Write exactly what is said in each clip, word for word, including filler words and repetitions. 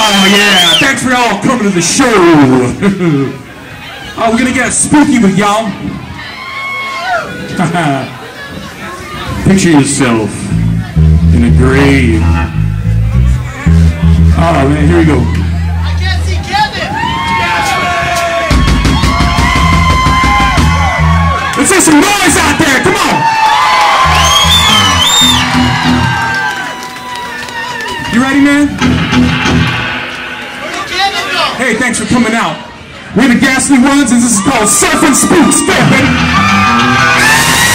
Oh yeah, thanks for all coming to the show. Oh, we're gonna get spooky with y'all. Picture yourself in a grave. Oh man, here we go. I can't see Kevin. Let's hear some noise out there, come on. You ready, man? Where'd Kevin go? Hey, thanks for coming out. We're the Ghastly Ones, and this is called Surfing Spooks. Go, baby.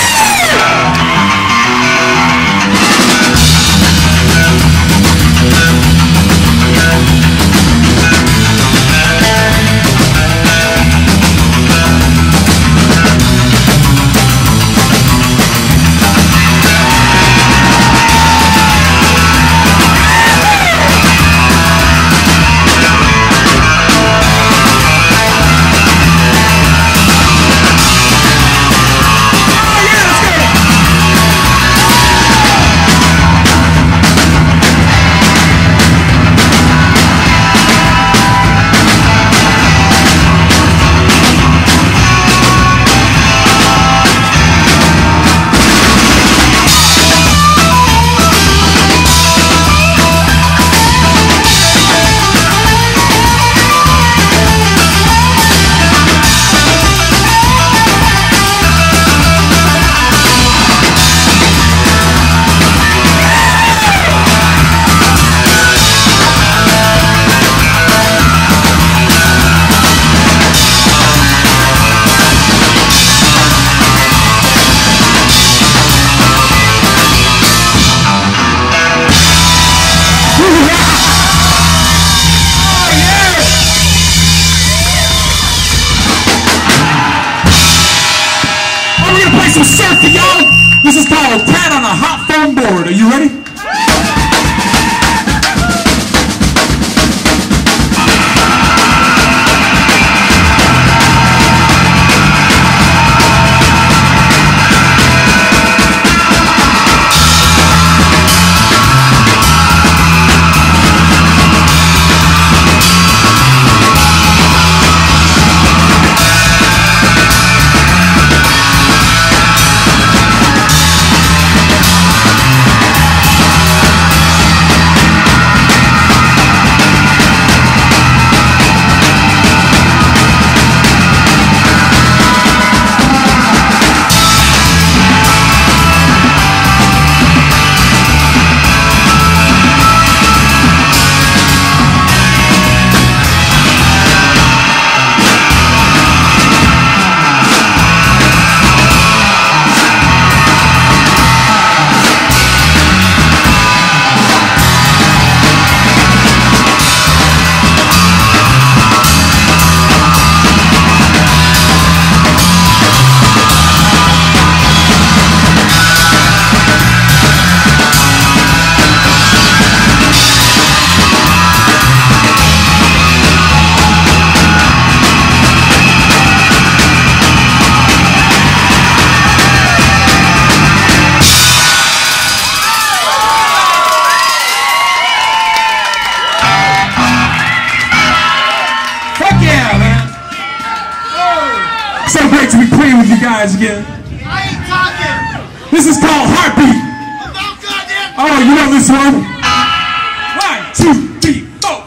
Some surf for y'all. This is called Cat on a Hot Foam Board. Are you ready? So great to be playing with you guys again. I ain't talking. This is called Heartbeat. About goddamn. Oh, you know this one? One, two, three, four.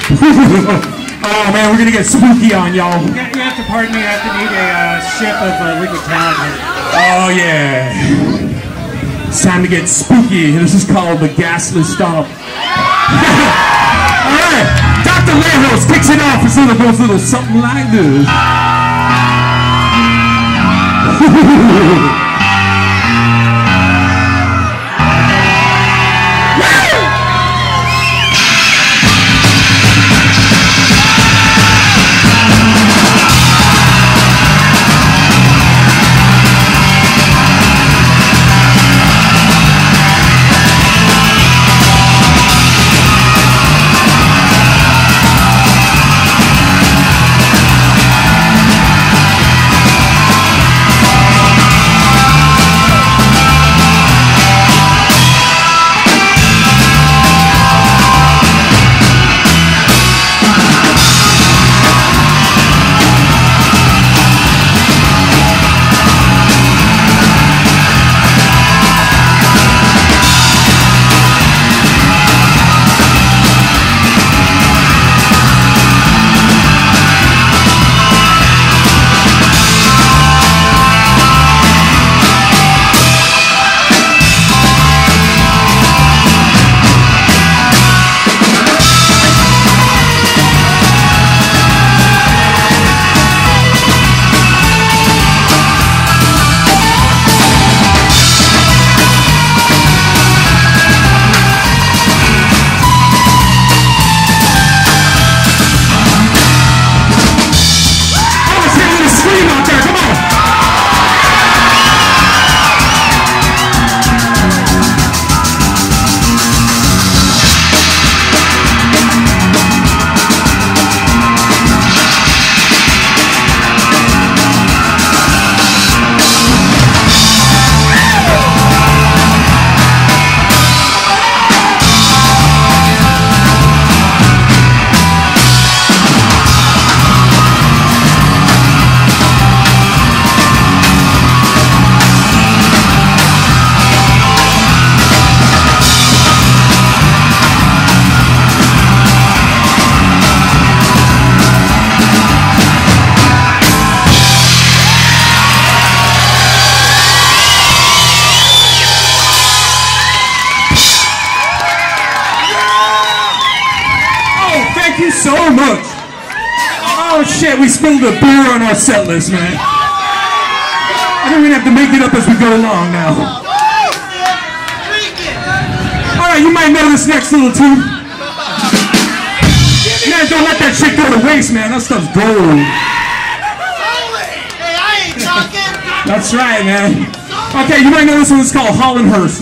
Oh man, we're gonna get spooky on y'all. You you have to pardon me, I have to need a uh, sip of uh, liquid talent here. Oh yeah. It's time to get spooky. This is called the gasless stomp. Alright, Doctor Lejos kicks it off. It's little goes little something like this. So much. Oh shit, we spilled a beer on our set list, man. I think we're gonna have to make it up as we go along now. Alright, you might know this next little tune. Man, don't let that shit go to waste, man. That stuff's gold. Hey, I ain't talking. That's right, man. Okay, you might know this one. It's called Hollandhurst.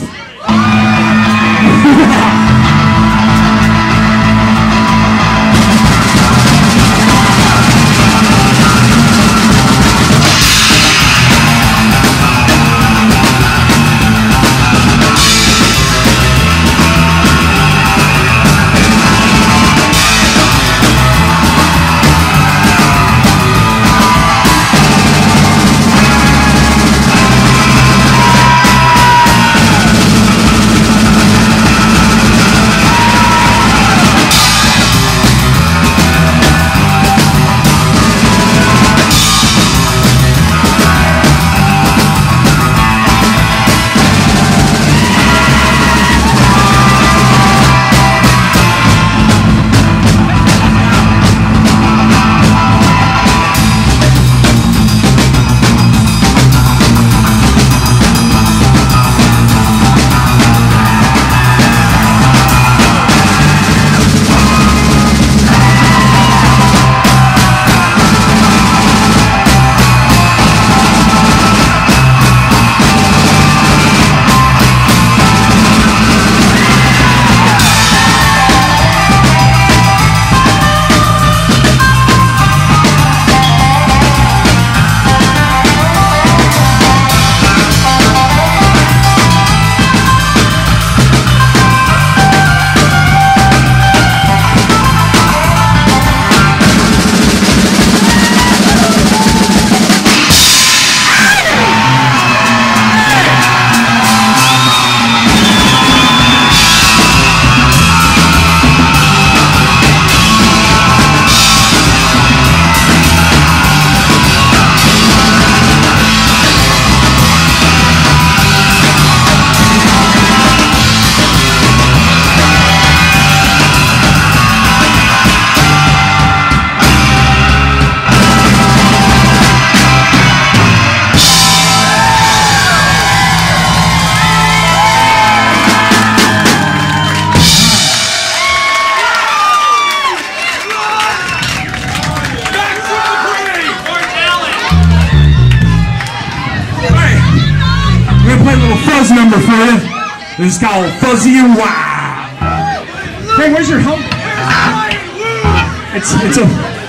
number for you. This is called Fuzzy and Wild. Hey, where's your helmet? It's it's a.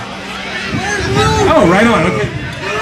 Oh, right on. Okay.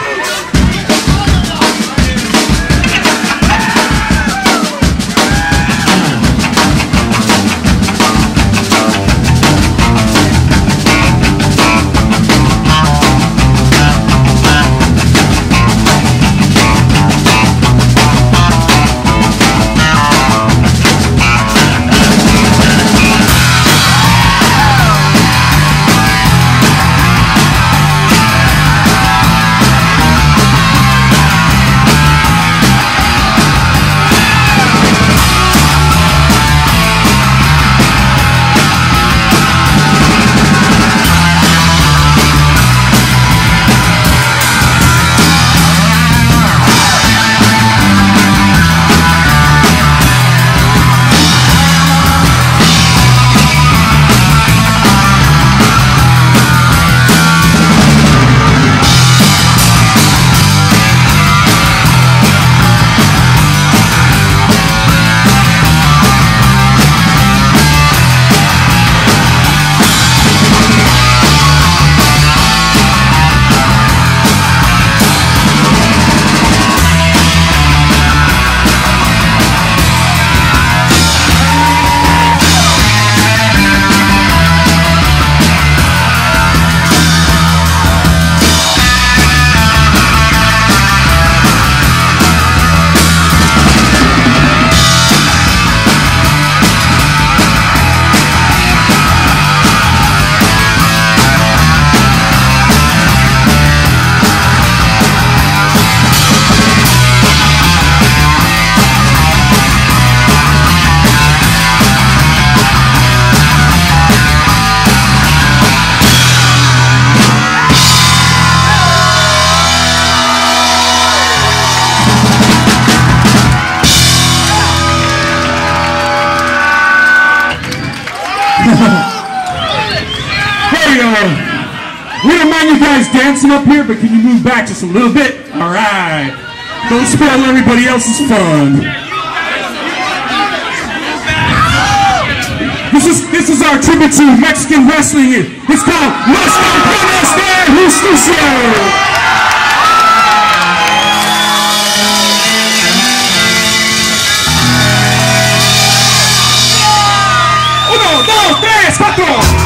Hey, uh, we don't mind you guys dancing up here, but can you move back just a little bit? All right. Don't spoil everybody else's fun. This is this is our tribute to Mexican wrestling. It's called Los Campeones de Justicia. Uno, dos, tres, cuatro.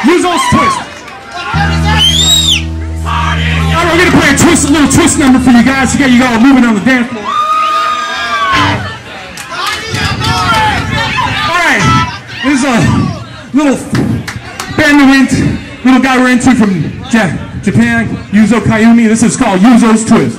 Yuzo's twist. All right, we're gonna play a twist, a little twist number for you guys to get you all moving on the dance floor. All right, this is a little band we went, little guy we're into from Japan, Yuzo Kayumi. This is called Yuzo's Twist.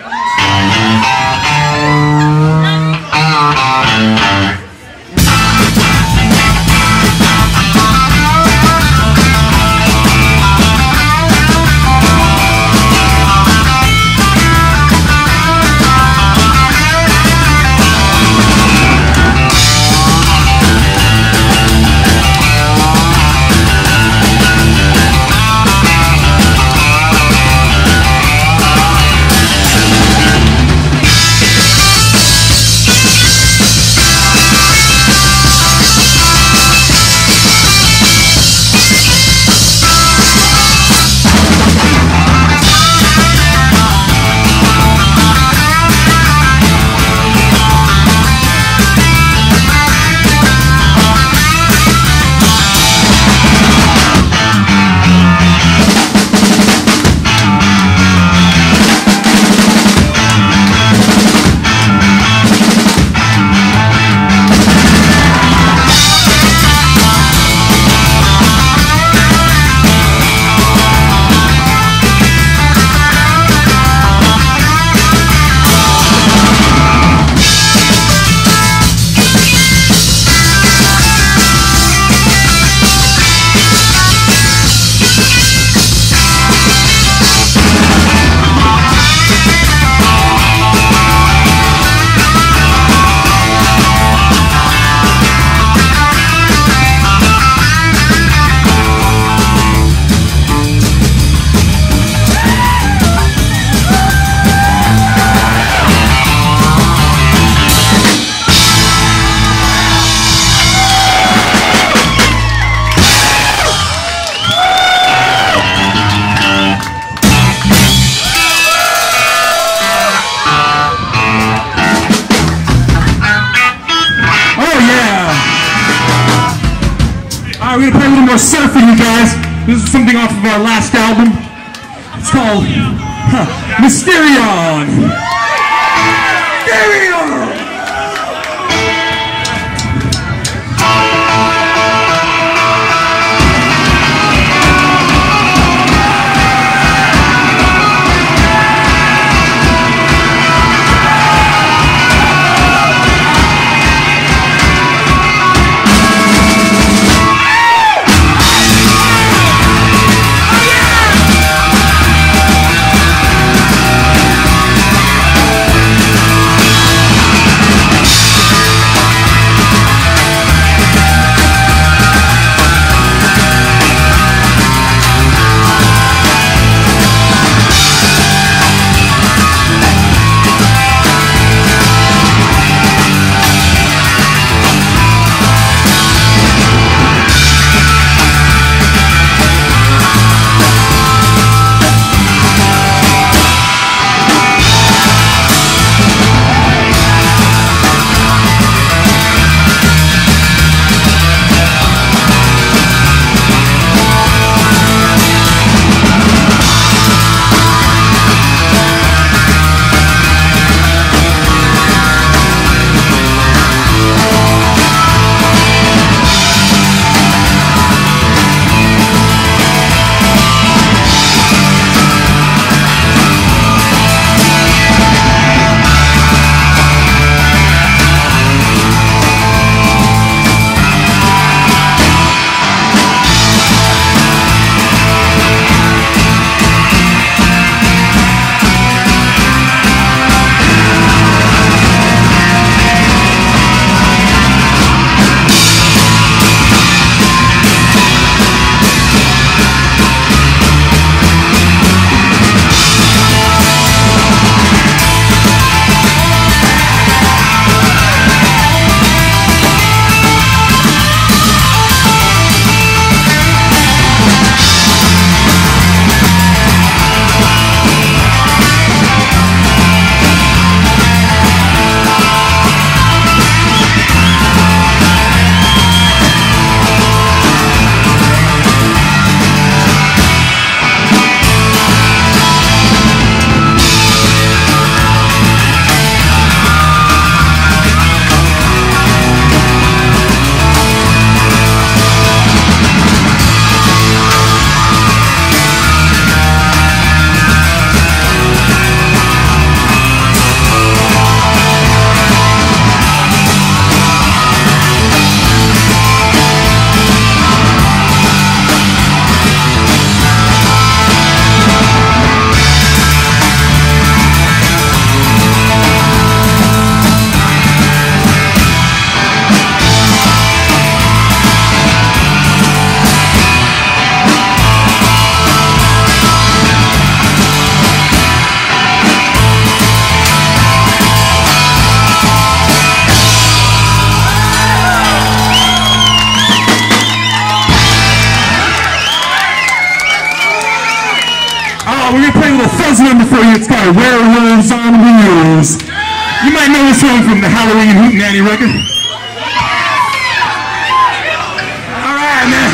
Alright, we're gonna play a little more surf for you guys. This is something off of our last album. It's called huh, Mysterion. Mysterion! little fuzz number for you. It's called Werewolves on Wheels. You might know this one from the Halloween Hootenanny record. All right, man.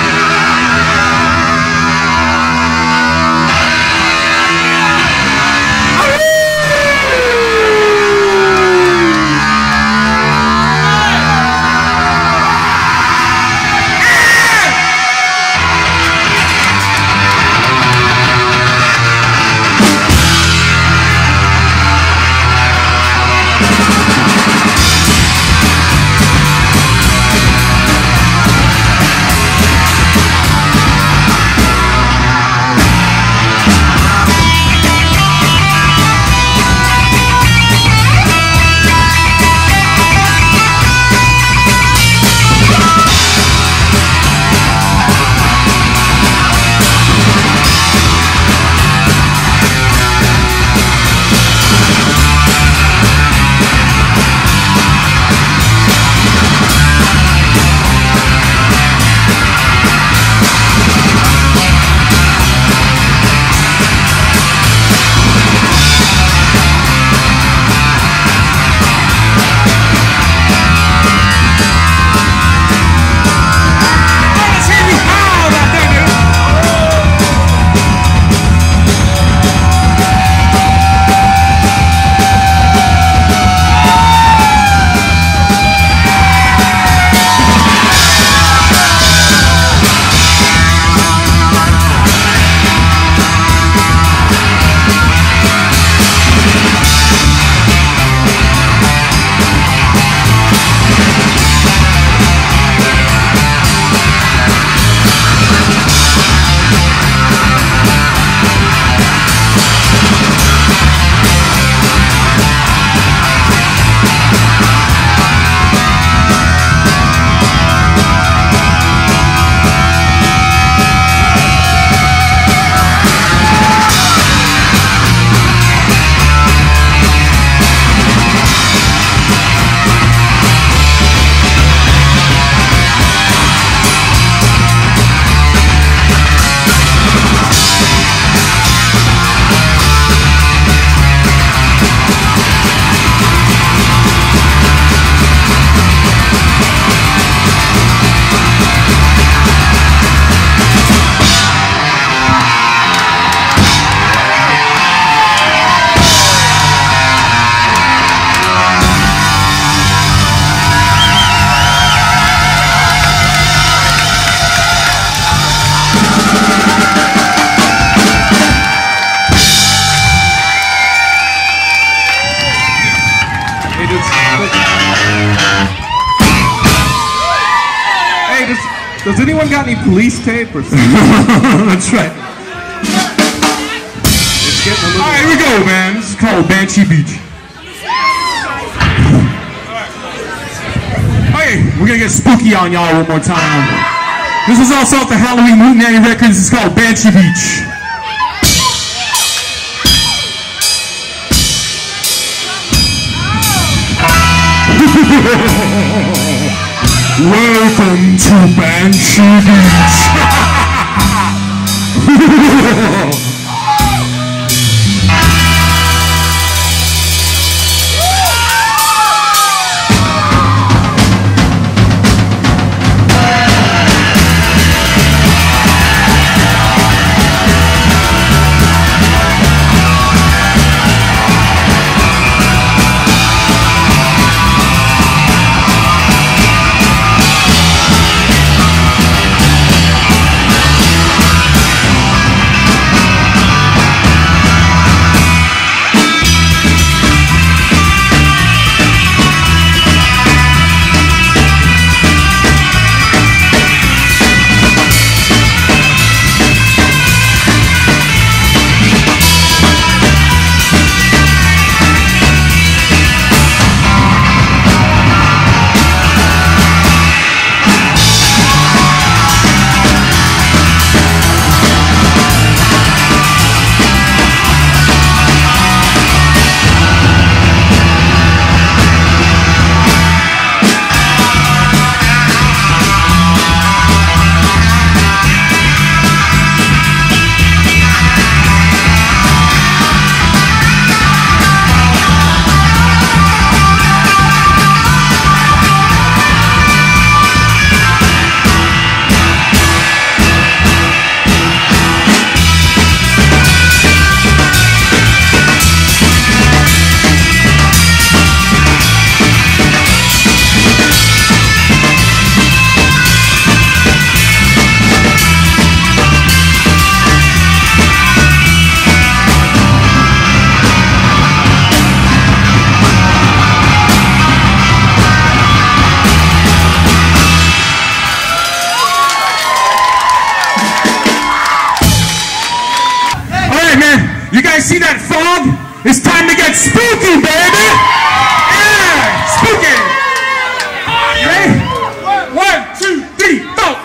Hey, does, does anyone got any police tape or something? That's right. It's getting a little... All right, here we go, man. This is called Banshee Beach. Hey, we're gonna get spooky on y'all one more time. This is also off the Halloween Hootenanny Records. It's called Banshee Beach. Welcome to Banshee Beach. It's time to get spooky, baby! Yeah! Spooky! You ready? One, two, three, four!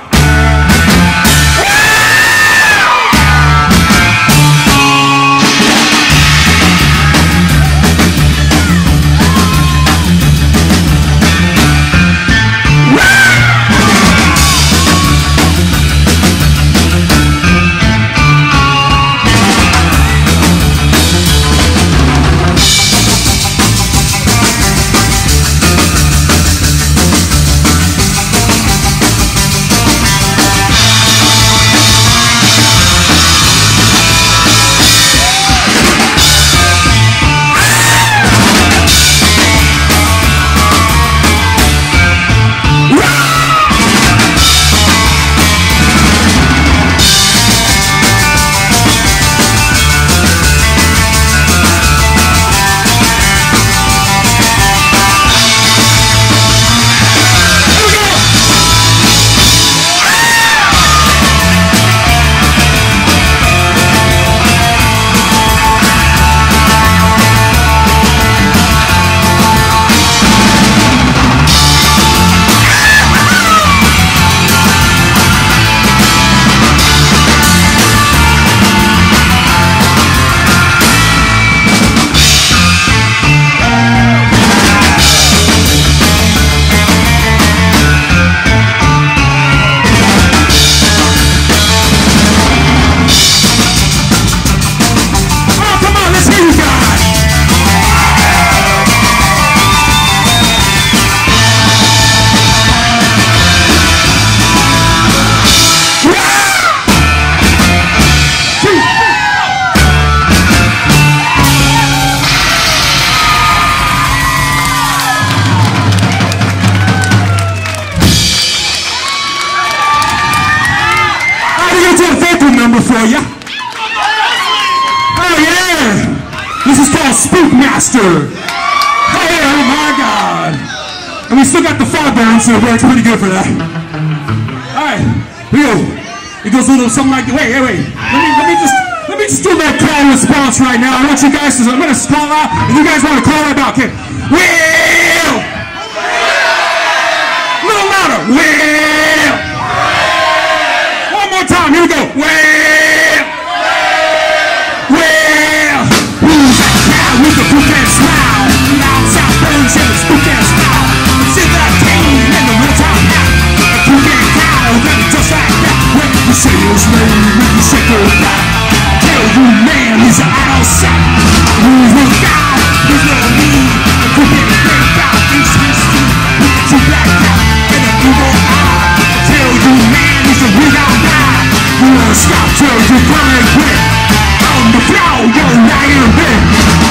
For you. Oh yeah! This is called Spookmaster. Hey, oh my God! And we still got the fog burn, so it works pretty good for that. All right, here we go. It goes a little something like, wait, wait, wait. Let me, let me just, let me just do that call and response right now. I want you guys to, I'm gonna call out, and you guys want to call right back. Okay. Will! A little louder. Will! One more time. Here we go. Will! With a spook and smile, loud south burns and a spook and smile. See that cane and the real time hat, a spook and cow, and just like that. When you say his name, when you shake your back, tell you man, he's an idle sack. Who's the guy? There's no need. A spook and break out, he's his teeth. With a two black hat and a evil eye. Tell you man, he's a real down guy. You won't stop till you come and quit. On the floor, you're lying in bed.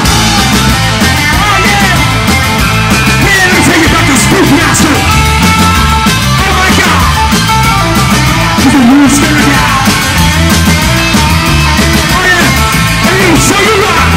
Spookmaster! Oh my God! He's a new spirit guy! Oh yeah! I mean, show you what!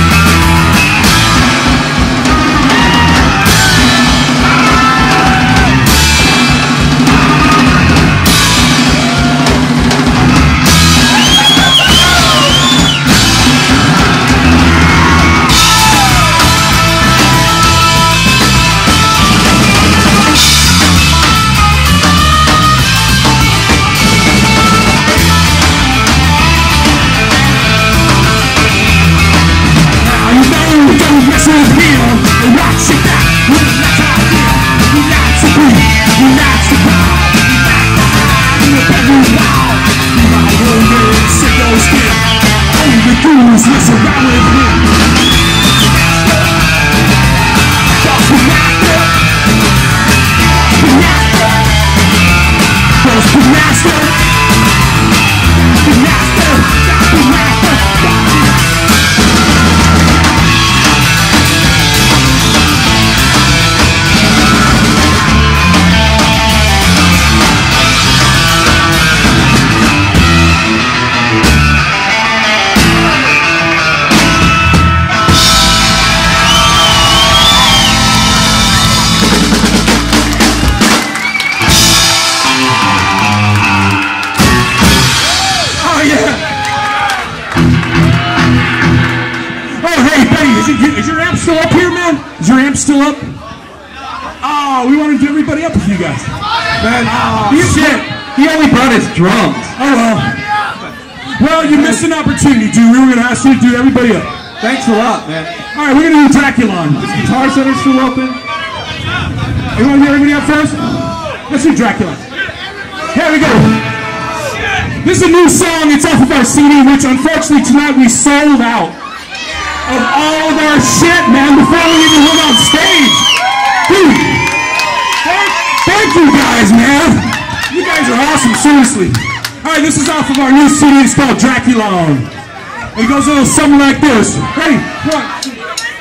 still up here, man? Is your amp still up? Oh, we wanted everybody up with you guys. Man, Oh, he, shit. he only brought his drums. Oh, well. Well, you missed an opportunity, dude. We were going to ask you to do everybody up. Thanks a lot, man. All right, we're going to do Draculon. Is Guitar Center still open? You want to hear everybody up first? Let's do Dracula. Here we go. This is a new song. It's off of our C D, which unfortunately tonight we sold out of all of our shit, man, before we even went on stage. Dude, thank, thank you guys, man. You guys are awesome, seriously. All right, this is off of our new C D. It's called Draculon. It goes a little something like this. Ready? One, two.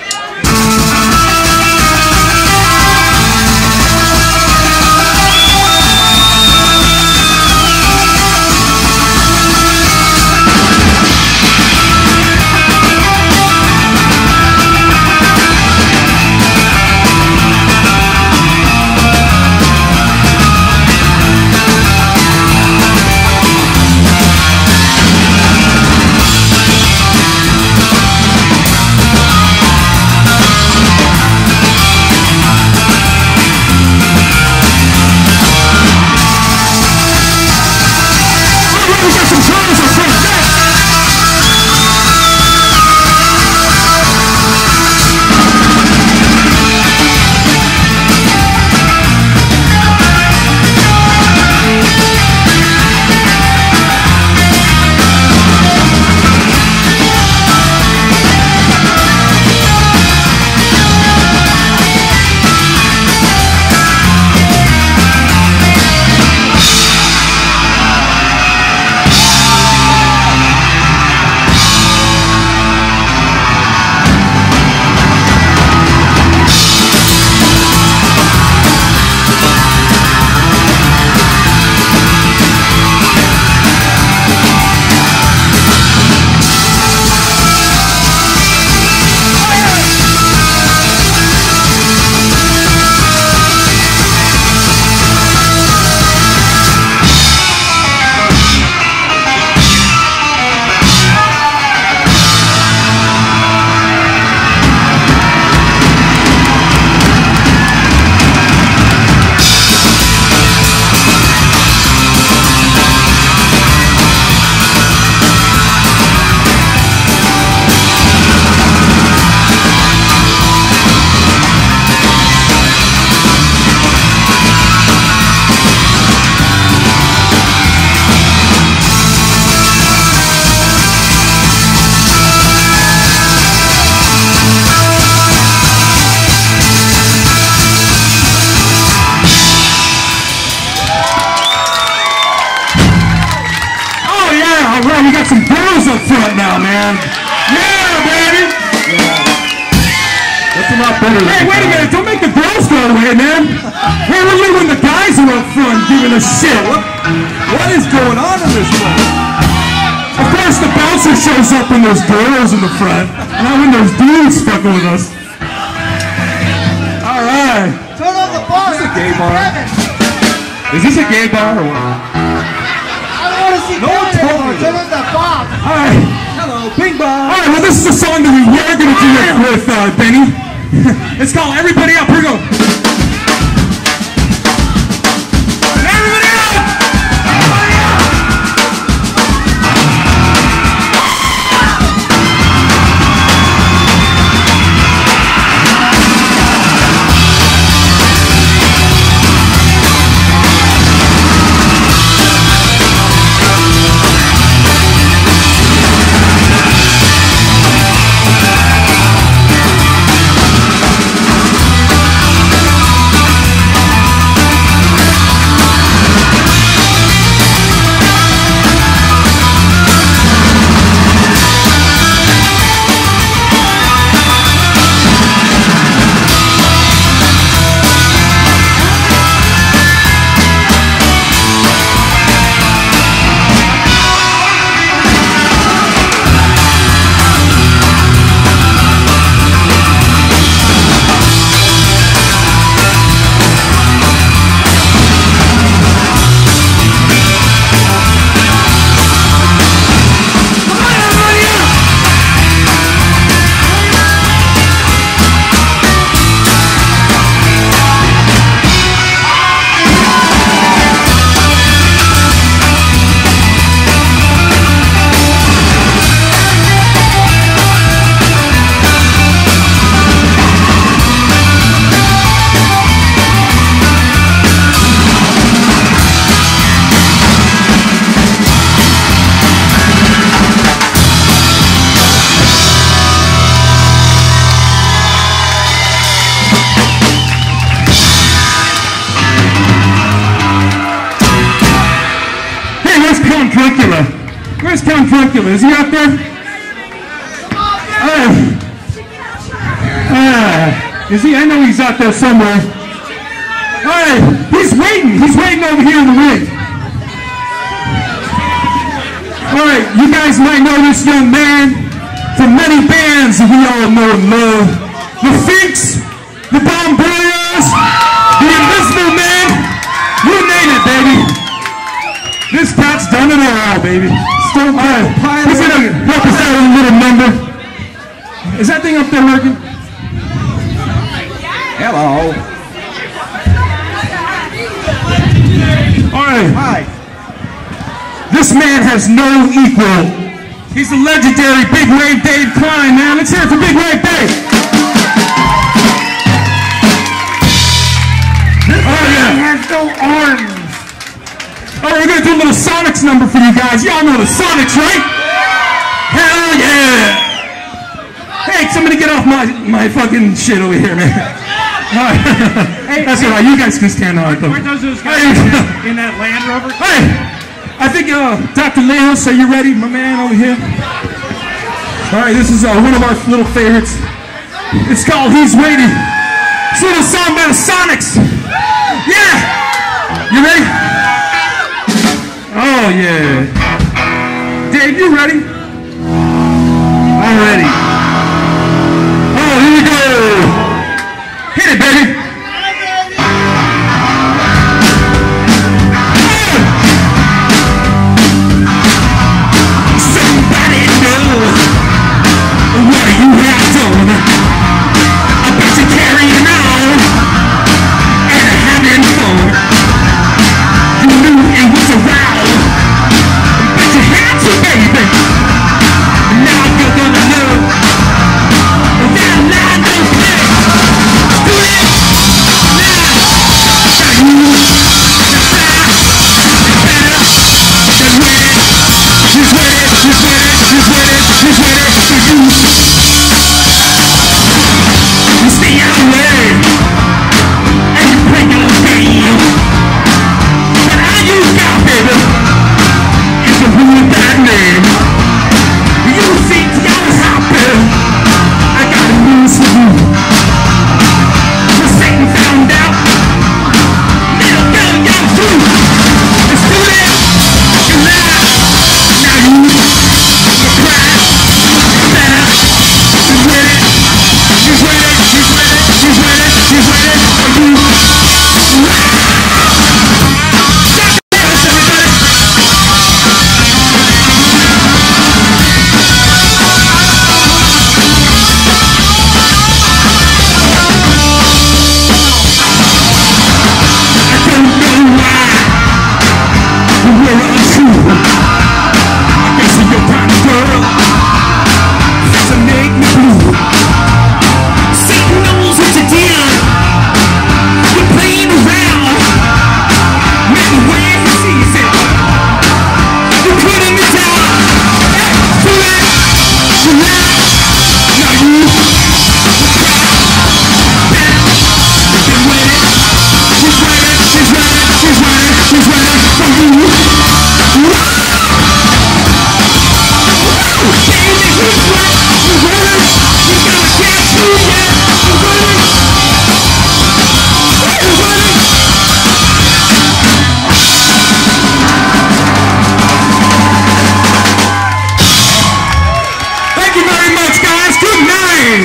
Alright, we got some girls up front now, man. Yeah, baby! Yeah. That's a lot better than Hey, wait a minute, don't make the girls go away, man. Where were you when the guys were up front giving us shit? What, What is going on in this place? of course, the bouncer shows up when there's girls in the front, not when there's dudes fucking with us. Alright. Turn on the bar. Is this a gay bar? Kevin. Is this a gay bar or what? I don't want to see No one Kevin told anymore. me Turn on that box. Alright. Hello, Bing Bong. Alright, well, this is a song that we were going to do it with, uh, Benny. It's called Everybody Up. Here we go. Everybody up! Everybody up! where's Count Dracula? Where's Count Dracula? Is he out there? Oh. Ah, is he? I know he's out there somewhere. All right, he's waiting. He's waiting over here in the ring. All right, you guys might know this young man from many bands that we all know and love. The Finks, the Bomboyas, the Invisible Man, you name it, baby. This cat's done it all, baby. Still, all right, he's gonna help us out with a little number. Is that thing up there working? Hello. All right. Hi. This man has no equal. He's the legendary Big Wave Dave Klein, man. Let's hear it for Big Wave Dave. This Oh, man yeah. has no arms. All right, we're going to do a little Sonics number for you guys. Y'all know the Sonics, right? Hell yeah. Hey, somebody get off my, my fucking shit over here, man. All right. Hey, That's hey. all right. You guys can stand on it, though. Aren't those those guys Hey. in that, in that Land Rover? Hey, I think uh, Doctor Leos, are you ready, my man over here? All right, this is uh, one of our little favorites. It's called He's Waiting. It's a little song by the Sonics. Yeah! You ready? Oh, yeah. Dave, you ready? I'm ready. Oh, here we go. Hit it, baby. Somebody know what you have done. I bet you're carrying on and having fun. You knew it was around, but you had to, baby. Now you're gonna know that line don't play. Do it now. Now you He's ready, he's ready, he's ready, he's ready for you. You stay out of the way, and you play your game. But all you got, baby, is a really bad name. You think you're happy, I got news for you. When Satan found out, little girl, you're through. It's too late, you're loud. Now you cry, better. She's ready, she's ready, she's ready, she's ready, she's ready for you. Yes, everybody. I don't know why you were untrue. I guess you're kind of girl doesn't make me blue. Satan knows what you did. You're playing around. Maybe when he sees it, you're putting me down. Hey, too late, too late. Now you cry. You've been waiting. She's ready, she's ready, she's ready, she's ready for you. Baby, he's ready, he's ready. He's gonna catch you, yeah. He's ready. He's ready. Thank you very much, guys. Good night.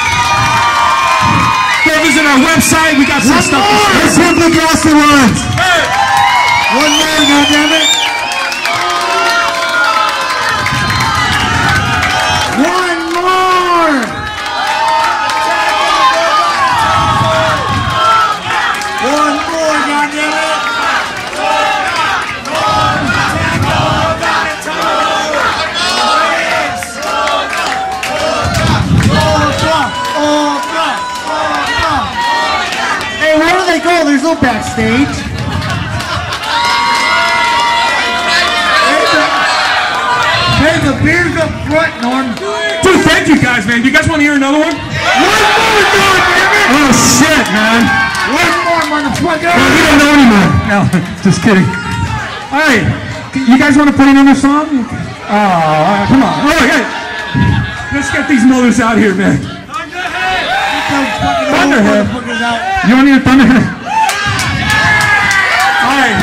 Go visit our website. We got some One stuff. more. to Let's share. hit the gas and runs. Hey. One more, goddammit. One more. One more, goddammit. Hey, where do they go? There's no backstage. Hey, the beer's up front, Norm. Dude, thank you guys, man. Do you guys want to hear another one? One more, goddammit. Oh, shit, man. One more, motherfucker. Well, we don't know anymore. No, just kidding. All right. You guys want to play another song? Oh, come on. Oh, hey. Let's get these mothers out here, man. Thunderhead. You want to hear Thunderhead? All right.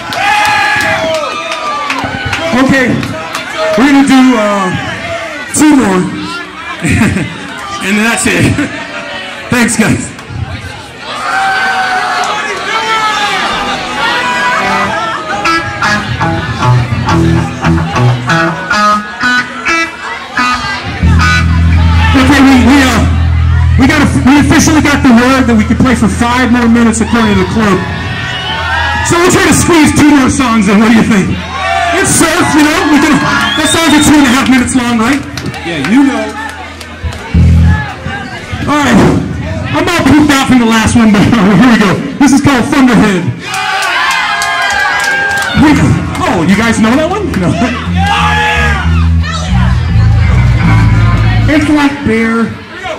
Okay. We're going to do uh, two more. And then that's it. Thanks, guys. Okay, we, we, uh, we, got a, we officially got the word that we could play for five more minutes according to the club. So we'll try to squeeze two more songs in. What do you think? It's surf, you know? We can, that song's are two and a half minutes long, right? Yeah, you know. Alright, I'm all pooped out from the last one, but here we go. This is called Thunderhead. We, oh, you guys know that one? No. It's like beer.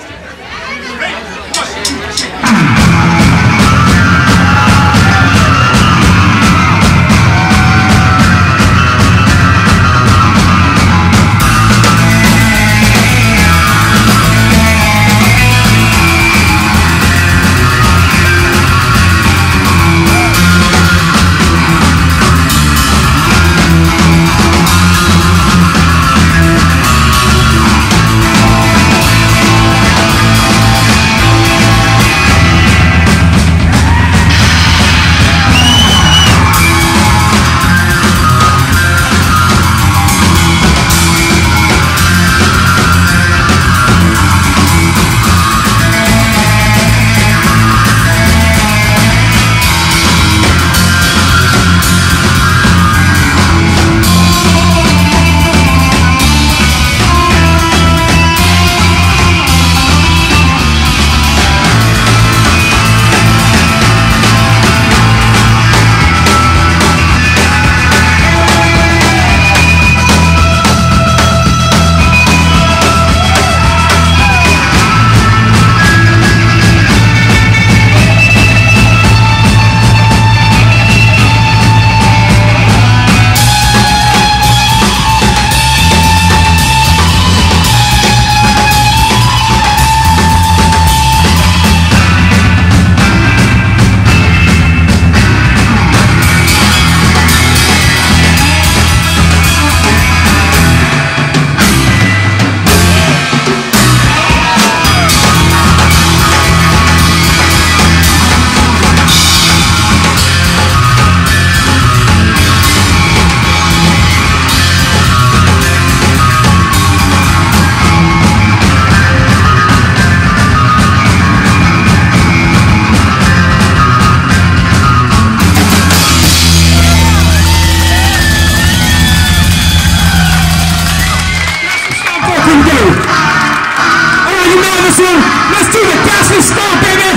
Let's do the Gasley Stomp, baby!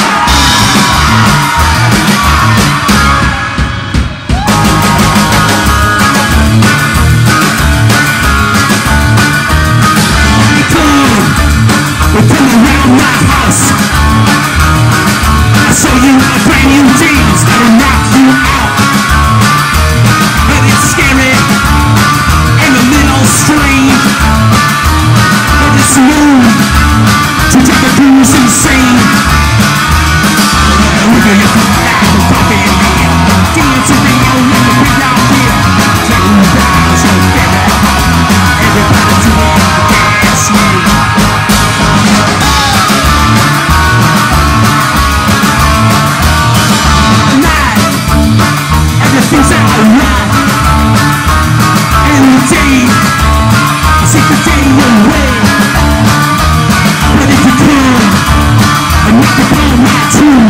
We come around my house. I show you a brand new jeans that'll knock you out. But it's scary and a little strange. But it's known to drive the crews insane. We do you come back and coffee in hand. Dance around like a big out here. Take you down, so baby. Everybody to the dance move. Everything's alright. And the day, I take the day away. But if you come and knock upon my tomb,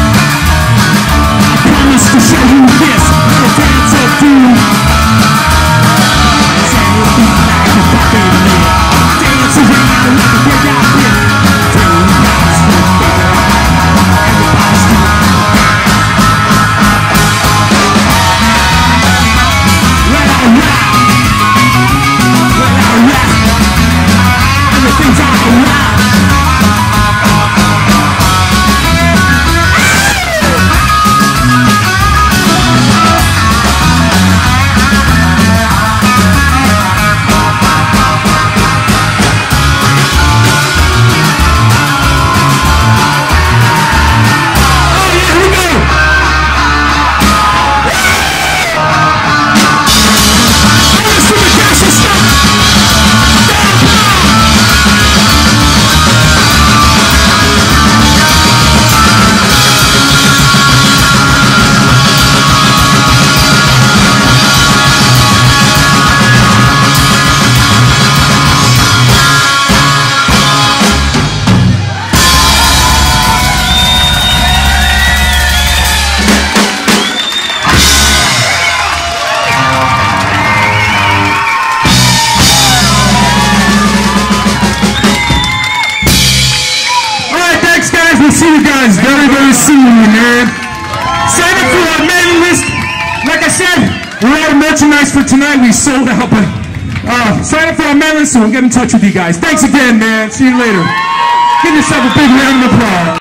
I promise to show you this little dance or two. Say you'll be like a fucking man. Dance around like a big out here. Turn the lights for better. Everybody's doing right on, right. see you guys very, very soon, man. Sign up for our mailing list. Like I said, we're out of merchandise for tonight. We sold out, but uh, sign up for our mailing list and we'll get in touch with you guys. Thanks again, man. See you later. Give yourself a big round of applause.